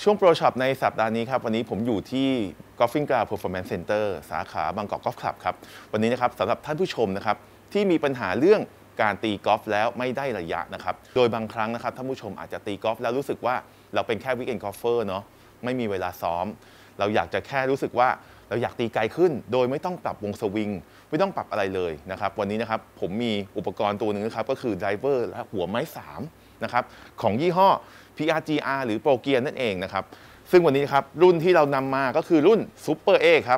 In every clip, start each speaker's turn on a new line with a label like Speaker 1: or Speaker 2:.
Speaker 1: ช่วงโปรช็อปในสัปดาห์นี้ครับวันนี้ผมอยู่ที่ Golfing Ground Performance Center สาขาบางกอกกอล์ฟคลับครับวันนี้นะครับสำหรับท่านผู้ชมนะครับที่มีปัญหาเรื่องการตีกอล์ฟแล้วไม่ได้ระยะนะครับโดยบางครั้งนะครับท่านผู้ชมอาจจะตีกอล์ฟแล้วรู้สึกว่าเราเป็นแค่วีคเอนด์กอล์ฟเฟอร์เนาะไม่มีเวลาซ้อมเราอยากจะแค่รู้สึกว่าเราอยากตีไกลขึ้นโดยไม่ต้องปรับวงสวิงไม่ต้องปรับอะไรเลยนะครับวันนี้นะครับผมมีอุปกรณ์ตัวหนึ่งนะครับก็คือไดรเวอร์และหัวไม้3นะครับของยี่ห้อ PRGR หรือโปรเกียนั่นเองนะครับซึ่งวันนี้ครับรุ่นที่เรานำมาก็คือรุ่น Super A ครับ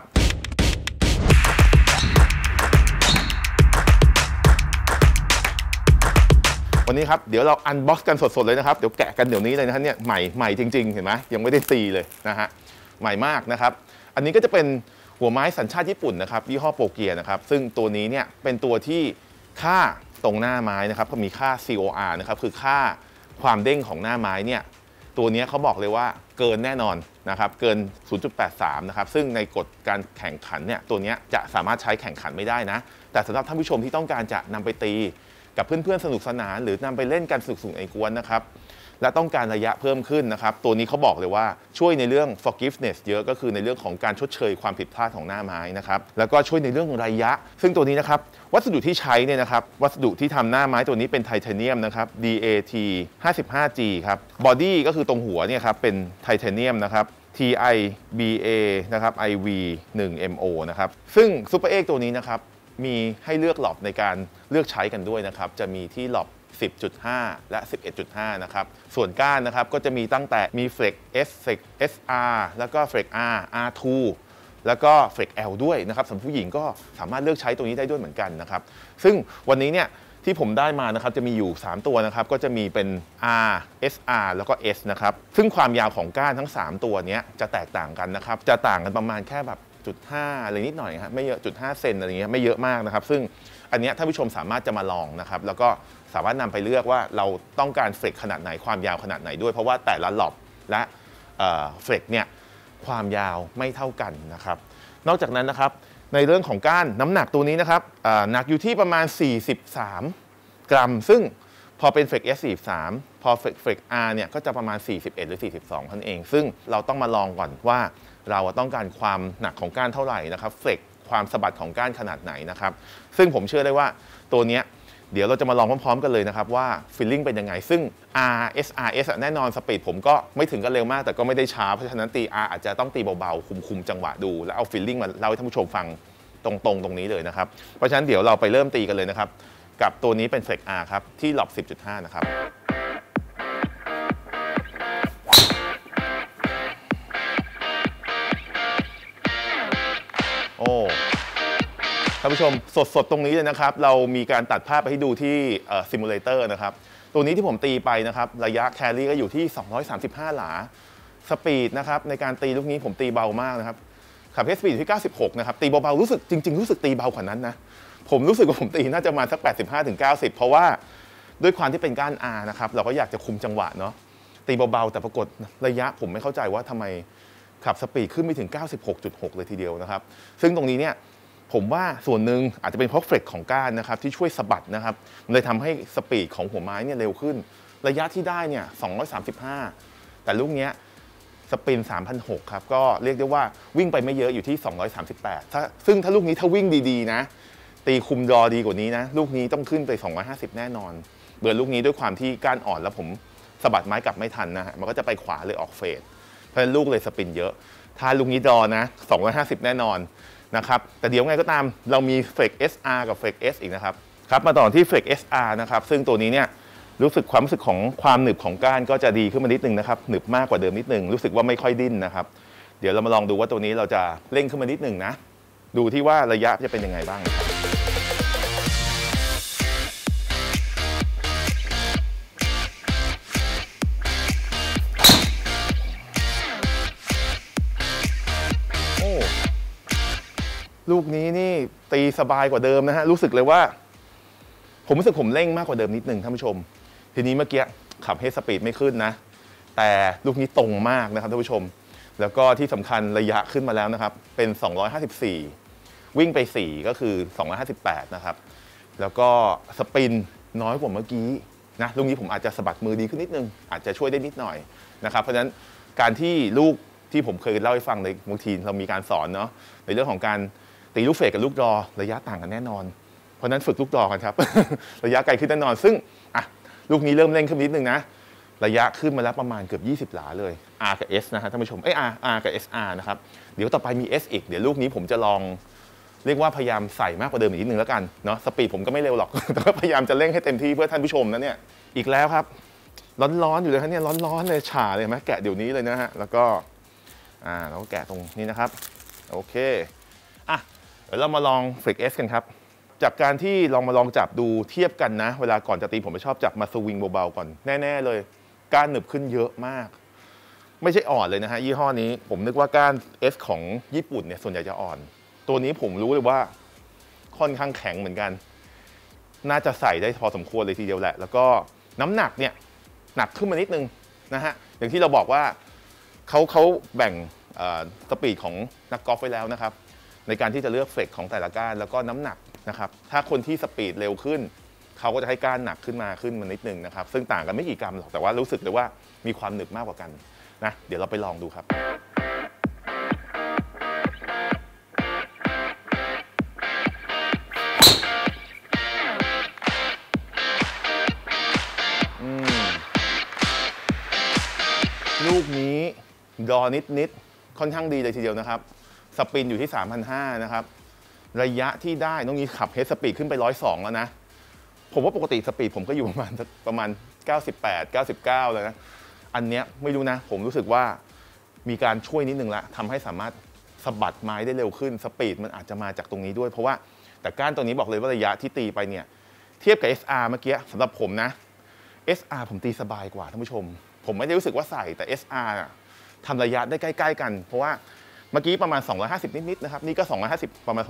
Speaker 1: วันนี้ครับเดี๋ยวเราอันบ็อกซ์กันสดๆเลยนะครับเดี๋ยวแกะกันเดี๋ยวนี้เลยนะฮะเนี่ยใหม่จริงๆเห็นไหมยังไม่ได้ตีเลยนะฮะใหม่มากนะครับอันนี้ก็จะเป็นหัวไม้สัญชาติญี่ปุ่นนะครับยี่ห้อโปรเกียนะครับซึ่งตัวนี้เนี่ยเป็นตัวที่ค่าตรงหน้าไม้นะครับก็มีค่า COR นะครับคือค่าความเด้งของหน้าไม้เนี่ยตัวนี้เขาบอกเลยว่าเกินแน่นอนนะครับเกิน 0.83 นะครับซึ่งในกฎการแข่งขันเนี่ยตัวนี้จะสามารถใช้แข่งขันไม่ได้นะแต่สำหรับท่านผู้ชมที่ต้องการจะนำไปตีกับเพื่อนๆสนุกสนานหรือนำไปเล่นกันสนุกๆในกวนนะครับและต้องการระยะเพิ่มขึ้นนะครับตัวนี้เขาบอกเลยว่าช่วยในเรื่อง forgiveness เยอะก็คือในเรื่องของการชดเชยความผิดพลาดของหน้าไม้นะครับแล้วก็ช่วยในเรื่องระยะซึ่งตัวนี้นะครับวัสดุที่ใช้เนี่ยนะครับวัสดุที่ทำหน้าไม้ตัวนี้เป็นไทเทเนียมนะครับ DAT 55G ครับบอดี้ก็คือตรงหัวเนี่ยครับเป็นไทเทเนียมนะครับ TIBA นะครับ IV 1 MO นะครับซึ่ง Super X ตัวนี้นะครับมีให้เลือกหลอบในการเลือกใช้กันด้วยนะครับจะมีที่หลอบ10.5 และ 11.5 นะครับส่วนก้านนะครับก็จะมีตั้งแต่มี Flex S Flex SR แล้วก็ Flex R R2 แล้วก็ Flex L ด้วยนะครับสำหรับผู้หญิงก็สามารถเลือกใช้ตัวนี้ได้ด้วยเหมือนกันนะครับซึ่งวันนี้เนี่ยที่ผมได้มานะครับจะมีอยู่3ตัวนะครับก็จะมีเป็น R SR แล้วก็ S นะครับซึ่งความยาวของก้านทั้ง3ตัวนี้จะแตกต่างกันนะครับจะต่างกันประมาณแค่แบบ0.5 อะไรนิดหน่อยครับไม่เยอะ0.5 เซนอะไรเงี้ยไม่เยอะมากนะครับซึ่งอันนี้ท่านผู้ชมสามารถจะมาลองนะครับแล้วก็สามารถนำไปเลือกว่าเราต้องการเฟลกขนาดไหนความยาวขนาดไหนด้วยเพราะว่าแต่ละหลอบและเฟลกเนี่ยความยาวไม่เท่ากันนะครับนอกจากนั้นนะครับในเรื่องของก้านน้ำหนักตัวนี้นะครับหนักอยู่ที่ประมาณ43 กรัมซึ่งพอเป็นเฟลก S43 พอเฟลก R เนี่ยก็จะประมาณ41หรือ42นั่นเองซึ่งเราต้องมาลองก่อนว่าเราต้องการความหนักของก้านเท่าไหร่นะครับเฟลกความสะบัดของก้านขนาดไหนนะครับซึ่งผมเชื่อได้ว่าตัวนี้เดี๋ยวเราจะมาลองพร้อมๆกันเลยนะครับว่าฟีลลิ่งเป็นยังไงซึ่ง RSRS แน่นอนสปีดผมก็ไม่ถึงกันเร็วมากแต่ก็ไม่ได้ช้าเพราะฉะนั้นตี R อาจจะต้องตีเบาๆคุมจังหวะดูแล้วเอาฟีลลิ่งมาเล่าให้ท่านผู้ชมฟังตรงนี้เลยนะครับเพราะฉะนั้นเดี๋ยวเราไปเริ่มตีกันเลยนะครับกับตัวนี้เป็น Flex R ครับที่หลอบ 10.5 นะครับโอ้ท่านผู้ชมสดตรงนี้เลยนะครับเรามีการตัดภาพไปให้ดูที่ซิมูเลเตอร์นะครับตัวนี้ที่ผมตีไปนะครับระยะแครี่ก็อยู่ที่235 หลาสปีดนะครับในการตีลูกนี้ผมตีเบามากนะครับขับเฮดสปีดที่96นะครับตีเบาๆรู้สึกจริงๆรู้สึกตีเบากว่านั้นนะผมรู้สึกว่าผมตีน่าจะมาสัก85-90เพราะว่าด้วยความที่เป็นก้าน R นะครับเราก็อยากจะคุมจังหวะเนาะตีเบาๆแต่ปรากฏระยะผมไม่เข้าใจว่าทำไมขับสปีดขึ้นไปถึง 96.6 เลยทีเดียวนะครับซึ่งตรงนี้เนี่ยผมว่าส่วนหนึ่งอาจจะเป็นเพราะเฟลกของก้านนะครับที่ช่วยสะบัดนะครับมันเลยทำให้สปีดของหัวไม้เนี่ยเร็วขึ้นระยะที่ได้เนี่ย235แต่ลูกเนี้ยสปิน 3,600 ครับก็เรียกได้ว่าวิ่งไปไม่เยอะอยู่ที่238ซึ่งถ้าลูกนี้ถ้าวิ่งดีๆนะตีคุมรอดีกว่านี้นะลูกนี้ต้องขึ้นไป250แน่นอนเบอร์ลูกนี้ด้วยความที่ก้านอ่อนแล้วผมสะบัดไม้กลับไม่ทันนะฮะมันก็จะไปขวาเลยออกเฟดเพราะฉะนั้นลูกเลยสปินเยอะถ้าลูกนี้รอนะ250แน่นอนนะครับแต่เดี๋ยวไงก็ตามเรามี Flex SR กับ Flex S อีกนะครับครับมาต่อที่ Flex SR นะครับซึ่งตัวนี้เนี่ยความรู้สึกของความหนึบของก้านก็จะดีขึ้นมานิดนึงนะครับหนึบมากกว่าเดิมนิดนึงรู้สึกว่าไม่ค่อยดิ้นนะครับเดี๋ยวเรามาลองดูว่าตัวนี้เราจะเร่งขึ้นมานิดนึงนะดูที่ว่าระยะจะเป็นยังไงบ้างลูกนี้นี่ตีสบายกว่าเดิมนะฮะรู้สึกเลยว่าผมรู้สึกผมเร่งมากกว่าเดิมนิดนึงท่านผู้ชมทีนี้เมื่อกี้ขับเฮดสปีดไม่ขึ้นนะแต่ลูกนี้ตรงมากนะครับท่านผู้ชมแล้วก็ที่สำคัญระยะขึ้นมาแล้วนะครับเป็น254วิ่งไป4ก็คือ258นะครับแล้วก็สปินน้อยกว่าเมื่อกี้นะลูกนี้ผมอาจจะสะบัดมือดีขึ้นนิดนึงอาจจะช่วยได้นิดหน่อยนะครับเพราะฉะนั้นการที่ลูกที่ผมเคยเล่าให้ฟังในบางทีเรามีการสอนเนาะในเรื่องของการตีลูกเฟดกับลูกดรอระยะต่างกันแน่นอนเพราะนั้นฝึกลูกดรอกันครับ ระยะไกลขึ้นแน่นอนซึ่งลูกนี้เริ่มเร่งขึ้นนิดนึงนะระยะขึ้นมาแล้วประมาณเกือบ20 หลาเลย R กับ S นะฮะท่านผู้ชมR กับ SR นะครับเดี๋ยวต่อไปมี S อีกเดี๋ยวลูกนี้ผมจะลองเรียกว่าพยายามใส่มากกว่าเดิมอีกนิดนึงแล้วกันเนาะสปีดผมก็ไม่เร็วหรอก แต่ว่าพยายามจะเร่งให้เต็มที่เพื่อท่านผู้ชมนะเนี่ยอีกแล้วครับร้อนๆอยู่เลยครับเนี่ยร้อนๆเลยฉ่าเลยไหมแกะเดี๋ยวนี้เลยนะฮะแล้วก็เราก็แกะตรงนี้นะครับโอเคเดี๋ยวเรามาลอง Flick S กันครับจากการที่มาลองจับดูเทียบกันนะเวลาก่อนจะตีผมจะชอบจับมาสวิงเบาๆก่อนแน่ๆเลยก้านหนึบขึ้นเยอะมากไม่ใช่อ่อนเลยนะฮะยี่ห้อนี้ผมนึกว่าก้าน S ของญี่ปุ่นเนี่ยส่วนใหญ่จะอ่อนตัวนี้ผมรู้เลยว่าค่อนข้างแข็งเหมือนกันน่าจะใส่ได้พอสมควรเลยทีเดียวแหละแล้วก็น้ำหนักเนี่ยหนักขึ้นมานิดนึงนะฮะอย่างที่เราบอกว่าเขาแบ่งสปีดของนักกอล์ฟไว้แล้วนะครับในการที่จะเลือกเฟกของแต่ละก้านแล้วก็น้ำหนักนะครับถ้าคนที่สปีดเร็วขึ้นเขาก็จะให้ก้านหนักขึ้นมานิดนึงนะครับซึ่งต่างกันไม่กี่กรัมหรอกแต่ว่ารู้สึกเลยว่ามีความหนึบมากกว่ากันนะเดี๋ยวเราไปลองดูครับลูกนี้ดอนิดค่อนข้างดีเลยทีเดียวนะครับสปินอยู่ที่ 3,500 นะครับระยะที่ได้น้องนี้ขับเฮดสปีดขึ้นไป102แล้วนะผมว่าปกติสปีดผมก็อยู่ประมาณ98 99เลยนะอันเนี้ยไม่รู้นะผมรู้สึกว่ามีการช่วยนิดนึงละทำให้สามารถสะบัดไม้ได้เร็วขึ้นสปีดมันอาจจะมาจากตรงนี้ด้วยเพราะว่าแต่ก้านตัวนี้บอกเลยว่าระยะที่ตีไปเนี่ยเทียบกับ SR เมื่อกี้สำหรับผมนะ SR ผมตีสบายกว่าท่านผู้ชมผมไม่ได้รู้สึกว่าใส่แต่ SR ทำระยะได้ใกล้ๆกันเพราะว่าเมื่อกี้ประมาณ250นิดๆนะครับนี่ก็250ประมาณ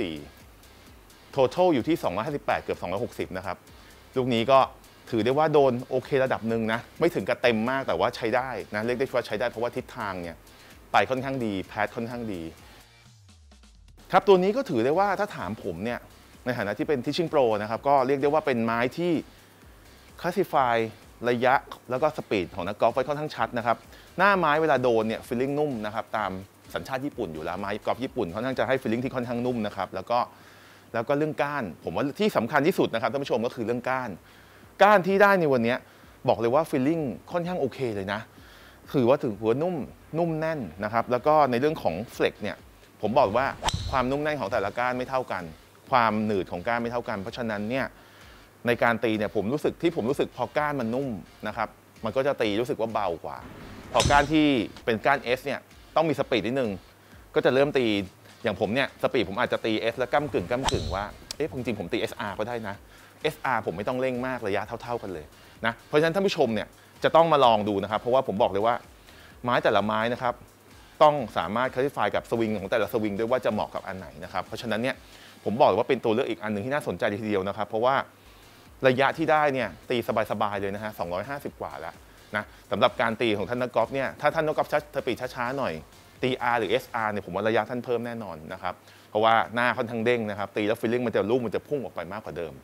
Speaker 1: 254 total อยู่ที่258เกือบ260นะครับลูกนี้ก็ถือได้ว่าโดนโอเคระดับหนึ่งนะไม่ถึงกับเต็มมากแต่ว่าใช้ได้นะเรียกได้ว่าใช้ได้เพราะว่าทิศทางเนี่ยไปค่อนข้างดีแพทค่อนข้างดีครับตัวนี้ก็ถือได้ว่าถ้าถามผมเนี่ยในฐานะที่เป็น Teaching Pro นะครับก็เรียกได้ว่าเป็นไม้ที่ classify ระยะแล้วก็สปีดของนักกอล์ฟไว้ค่อนข้างชัดนะครับหน้าไม้เวลาโดนเนี่ยฟีลลิ่งนุ่มนะครับตามสัญชาติญี่ปุ่นอยู่แล้วไม้กอล์ฟญี่ปุ่นค่อนข้างจะให้ฟีลลิ่งที่ค่อนข้างนุ่มนะครับแล้วก็เรื่องก้านผมว่าที่สำคัญที่สุดนะครับท่านผู้ชมก็คือเรื่องก้านที่ได้ในวันนี้บอกเลยว่าฟีลลิ่งค่อนข้างโอเคเลยนะถือว่าหัวนุ่มแน่นนะครับแล้วก็ในเรื่องของเฟล็กเนี่ยผมบอกว่าความนุ่มแน่นของแต่ละก้านไม่เท่ากันความหนืดของก้านไม่เท่ากันเพราะฉะนั้นเนี่ยในการตีเนี่ยผมรู้สึกพอก้านมันนุ่มนะครับมันก็จะตีรู้สึกว่าเบากว่าพอก้านที่เป็นก้าน S เนี่ยต้องมีสปีดนิดนึงก็จะเริ่มตีอย่างผมเนี่ยสปีดผมอาจจะตี S แล้วก้ำกึ่งว่าจริงๆผมตี SR ก็ได้นะ SR ผมไม่ต้องเร่งมากระยะเท่ากันเลยนะเพราะฉะนั้นท่านผู้ชมเนี่ยจะต้องมาลองดูนะครับเพราะว่าผมบอกเลยว่าไม้แต่ละไม้นะครับต้องสามารถ classify กับสวิงของแต่ละสวิงด้วยว่าจะเหมาะกับอันไหนนะครับเพราะฉะนั้นเนี่ยผมบอกเลยว่าเป็นตัวเลือกอีกอันหนึ่งที่น่าสนใจทีเดียวนะครับเพราะว่าระยะที่ได้เนี่ยตีสบายๆเลยนะฮะ250กว่าแล้วนะสำหรับการตีของท่านนักกอล์ฟเนี่ยถ้าท่านนักกอล์ฟสปีดช้าๆหน่อยตี R หรือ SR เนี่ยผมว่าระยะท่านเพิ่มแน่นอนนะครับเพราะว่าหน้าค่อนข้างเด้งนะครับตีแล้วฟีลลิ่งมันจะพุ่งออกไปมากกว่าเดิม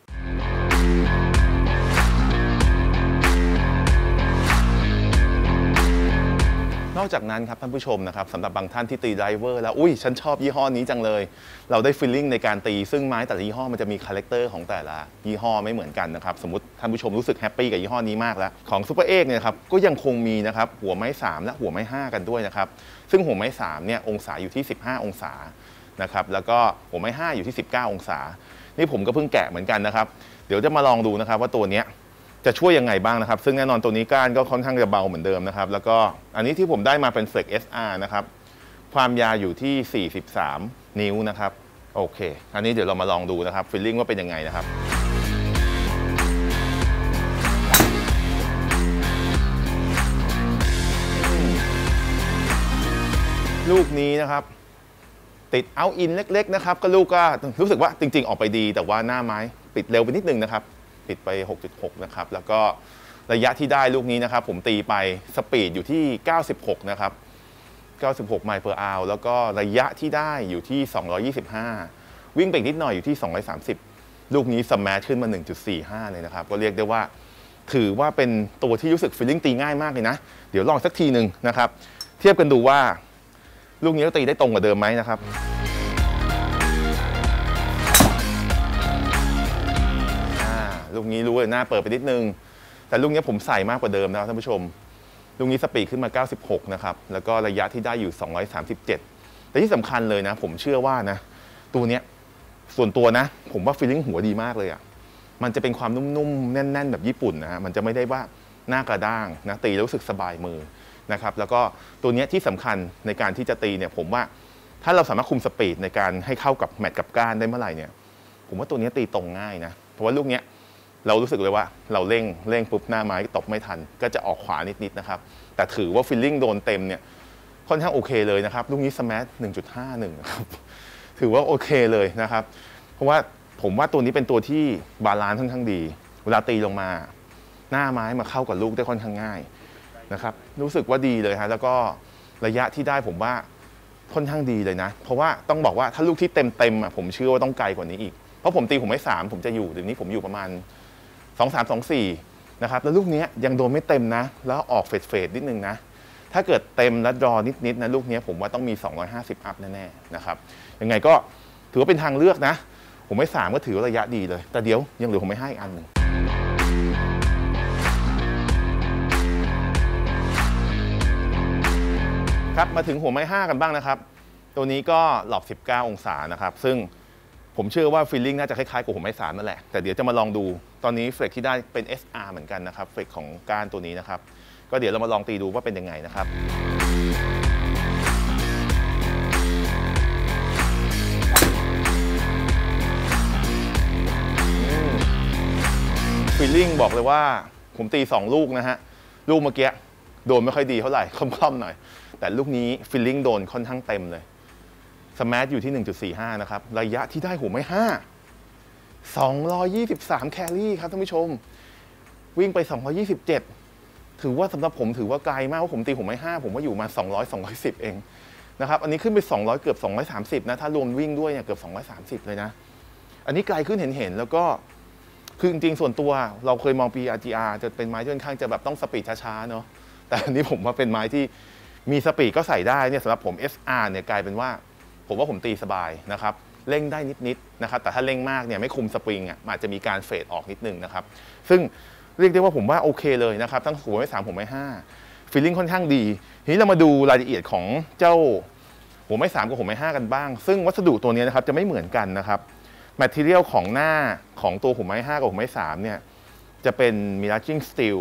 Speaker 1: นอกจากนั้นครับท่านผู้ชมนะครับสำหรับบางท่านที่ตีไดรเวอร์แล้วฉันชอบยี่ห้อนี้จังเลยเราได้ฟีลลิ่งในการตีซึ่งไม้แต่ละยี่ห้อมันจะมีคาแรคเตอร์ของแต่ละยี่ห้อไม่เหมือนกันนะครับสมมติท่านผู้ชมรู้สึกแฮปปี้กับยี่ห้อนี้มากแล้วของซูเปอร์เอ็กซ์เนี่ยครับก็ยังคงมีนะครับหัวไม้3และหัวไม้5กันด้วยนะครับซึ่งหัวไม้3เนี่ยองศาอยู่ที่15องศานะครับแล้วก็หัวไม้5อยู่ที่19องศานี่ผมก็เพิ่งแกะเหมือนกันนะครับเดี๋ยวจะมาลองดูนะครับว่าตัวเนี้ยจะช่วยยังไงบ้างนะครับซึ่งแน่นอนตัวนี้ก้านก็ค่อนข้างจะเบาเหมือนเดิมนะครับแล้วก็อันนี้ที่ผมได้มาเป็น Flex SR นะครับความยาวอยู่ที่43นิ้วนะครับโอเคอันนี้เดี๋ยวเรามาลองดูนะครับฟีลลิ่งว่าเป็นยังไงนะครับลูกนี้นะครับติดเอาอินเล็กๆนะครับก็ลูกก็รู้สึกว่าจริงๆออกไปดีแต่ว่าหน้าไม้ปิดเร็วไปนิดนึงนะครับปิดไป 6.6 นะครับแล้วก็ระยะที่ได้ลูกนี้นะครับผมตีไปสปีดอยู่ที่96นะครับ96ไมล์เพอร์อาวแล้วก็ระยะที่ได้อยู่ที่225วิ่งไปนิดหน่อยอยู่ที่230ลูกนี้สแมชขึ้นมา 1.45 เลยนะครับก็เรียกได้ว่าถือว่าเป็นตัวที่รู้สึกฟีลลิ่งตีง่ายมากเลยนะเดี๋ยวลองสักทีหนึ่งนะครับเทียบกันดูว่าลูกนี้ตีได้ตรงกว่าเดิมไหมนะครับลูกนี้รู้เลยหน้าเปิดไปนิดนึงแต่ลูกนี้ผมใส่มากกว่าเดิมนะครับท่านผู้ชมลูกนี้สปีดขึ้นมา96นะครับแล้วก็ระยะที่ได้อยู่237แต่ที่สำคัญเลยนะผมเชื่อว่านะตัวเนี้ยส่วนตัวนะผมว่าฟีลลิ่งหัวดีมากเลยอ่ะมันจะเป็นความนุ่มๆแน่นๆแบบญี่ปุ่นนะฮะมันจะไม่ได้ว่าหน้ากระด้างนะตีแล้วรู้สึกสบายมือนะครับแล้วก็ตัวนี้ที่สำคัญในการที่จะตีเนี่ยผมว่าถ้าเราสามารถคุมสปีดในการให้เข้ากับแมตช์กับก้านได้เมื่อไหร่เนี่ยผมว่าตัวนี้ตีตรงง่ายนะเพราะว่าลูกเนี้ยเรารู้สึกเลยว่าเราเร่งปุ๊บหน้าไม้ตบไม่ทันก็จะออกขวานิดๆนะครับแต่ถือว่าฟีลลิ่งโดนเต็มเนี่ยค่อนข้างโอเคเลยนะครับลูกนี้สแมช 1.51 นะครับถือว่าโอเคเลยนะครับเพราะว่าผมว่าตัวนี้เป็นตัวที่บาลานซ์ค่อนข้างดีเวลาตีลงมาหน้าไม้มาเข้ากับลูกได้ค่อนข้างง่ายนะครับรู้สึกว่าดีเลยฮะแล้วก็ระยะที่ได้ผมว่าค่อนข้างดีเลยนะเพราะว่าต้องบอกว่าถ้าลูกที่เต็มอ่ะผมเชื่อว่าต้องไกลกว่านี้อีกเพราะผมตีผมไม่3ผมจะอยู่เดี๋ยวนี้ผมอยู่ประมาณ2-3-2-4นะครับแล้วลูกนี้ยังโดนไม่เต็มนะแล้วออกเฟดนิดนึงนะถ้าเกิดเต็มและดรอนิดนะลูกนี้ผมว่าต้องมี250อัพแน่ๆนะครับยังไงก็ถือว่าเป็นทางเลือกนะผมไม่3ก็ถือว่าระยะดีเลยแต่เดี๋ยวยังเหลือผมไม่ให้อันหนึ่งครับมาถึงหัวไม้5กันบ้างนะครับตัวนี้ก็หลอบ19 องศานะครับซึ่งผมเชื่อว่าฟีลลิ่งน่าจะคล้ายๆกับหัวไม้3นั่นแหละแต่เดี๋ยวจะมาลองดูตอนนี้เฟรกที่ได้เป็น SR เหมือนกันนะครับเฟรกของก้านตัวนี้นะครับก็เดี๋ยวเรามาลองตีดูว่าเป็นยังไงนะครับฟีลลิ่งบอกเลยว่าผมตี2ลูกนะฮะลูกเมื่อกี้โดนไม่ค่อยดีเท่าไหร่ค่อมๆหน่อยแต่ลูกนี้ฟีลลิ่งโดนค่อนข้างเต็มเลยสแมชอยู่ที่ 1.45 นะครับระยะที่ได้หัวไม้223 แคลรี่ครับท่านผู้ชมวิ่งไป227ถือว่าสำหรับผมถือว่าไกลมากเพราะผมตีหัวไม้ผมว่าอยู่มา210เองนะครับอันนี้ขึ้นไป200เกือบ230นะถ้ารวมวิ่งด้วยเนี่ยเกือบ230เลยนะอันนี้ไกลขึ้นเห็นแล้วก็คือจริงๆส่วนตัวเราเคยมอง PRGR จะเป็นไม้ที่ค่อนข้างจะแบบต้องสปีดช้าๆเนาะแต่อันนี้ผมว่าเป็นไม้ที่มีสปีดก็ใส่ได้เนี่ยสำหรับผม SR เนี่ยกลายเป็นว่าผมว่าผมตีสบายนะครับเร่งได้นิดๆนะครับแต่ถ้าเร่งมากเนี่ยไม่คุมสปริงอ่ะอาจจะมีการเฟดออกนิดนึงนะครับซึ่งเรียกได้ว่าผมว่าโอเคเลยนะครับทั้งหัวไม้3หัวไม้5ฟีลลิ่งค่อนข้างดีทีนี้เรามาดูรายละเอียดของเจ้าหัวไม้3กับหัวไม้5กันบ้างซึ่งวัสดุตัวนี้นะครับจะไม่เหมือนกันนะครับแมททีเรียลของหน้าของตัวหัวไม้5กับหัวไม้3เนี่ยจะเป็น Miraging Steel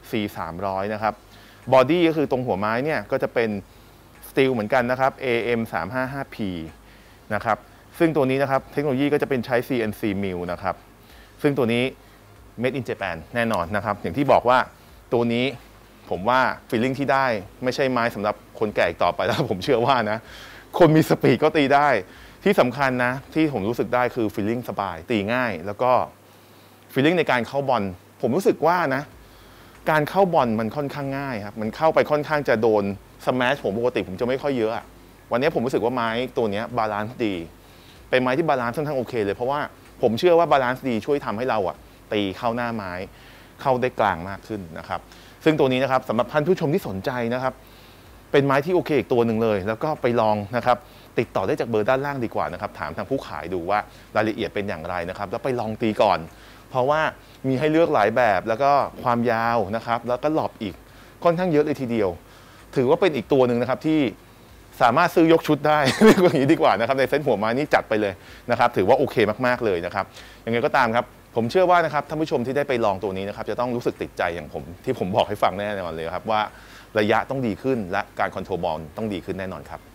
Speaker 1: C300 นะครับบอดี้ก็คือตรงหัวไม้เนี่ยก็จะเป็นสตีลเหมือนกันนะครับ AM 355P นะครับซึ่งตัวนี้นะครับเทคโนโลยีก็จะเป็นใช้ CNC Mill นะครับซึ่งตัวนี้ Made in Japan แน่นอนนะครับอย่างที่บอกว่าตัวนี้ผมว่าฟีลลิ่งที่ได้ไม่ใช่ไม้สำหรับคนแก่อีกต่อไปแล้วผมเชื่อว่านะคนมีสปีดก็ตีได้ที่สำคัญนะที่ผมรู้สึกได้คือฟีลลิ่งสบายตีง่ายแล้วก็ฟีลลิ่งในการเข้าบอลผมรู้สึกว่านะการเข้าบอลมันค่อนข้างง่ายครับมันเข้าไปค่อนข้างจะโดนสแมชผมปกติผมจะไม่ค่อยเยอะวันนี้ผมรู้สึกว่าไม้ตัวนี้บาลานซ์ดีเป็นไม้ที่บาลานซ์ค่อนข้างโอเคเลยเพราะว่าผมเชื่อว่าบาลานซ์ดีช่วยทำให้เราตีเข้าหน้าไม้เข้าได้กลางมากขึ้นนะครับซึ่งตัวนี้นะครับสำหรับท่านผู้ชมที่สนใจนะครับเป็นไม้ที่โอเคอีกตัวหนึ่งเลยแล้วก็ไปลองนะครับติดต่อได้จากเบอร์ด้านล่างดีกว่านะครับถามทางผู้ขายดูว่ารายละเอียดเป็นอย่างไรนะครับแล้วไปลองตีก่อนเพราะว่ามีให้เลือกหลายแบบแล้วก็ความยาวนะครับแล้วก็หลอบอีกค่อนข้างเยอะเลยทีเดียวถือว่าเป็นอีกตัวหนึ่งนะครับที่สามารถซื้อยกชุดได้เรียกว่าอย่างนี้ดีกว่านะครับในเซ็ตหัวไม้นี้จัดไปเลยนะครับถือว่าโอเคมากๆเลยนะครับยังไงก็ตามครับผมเชื่อว่านะครับท่านผู้ชมที่ได้ไปลองตัวนี้นะครับจะต้องรู้สึกติดใจอย่างผมที่ผมบอกให้ฟังแน่นอนเลยครับว่าระยะต้องดีขึ้นและการคอนโทรลบอลต้องดีขึ้นแน่นอนครับ